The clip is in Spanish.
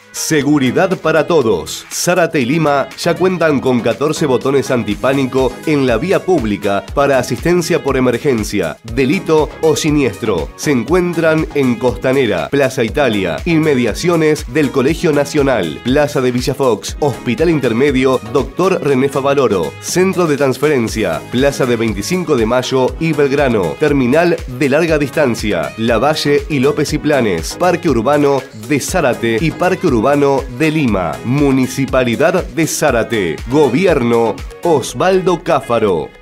Seguridad para todos. Zárate y Lima ya cuentan con 14 botones antipánico en la vía pública para asistencia por emergencia, delito o siniestro. Se encuentran en Costanera, Plaza Italia, inmediaciones del Colegio Nacional, Plaza de Villa Fox, Hospital Intermedio Dr. René Favaloro, Centro de Transferencia, Plaza de 25 de Mayo y Belgrano, Terminal de Larga Distancia, Lavalle y López y Planes, Parque Urbano de Zárate y Parque Urbano de Lima. Municipalidad de Zárate. Gobierno Osvaldo Cáfaro.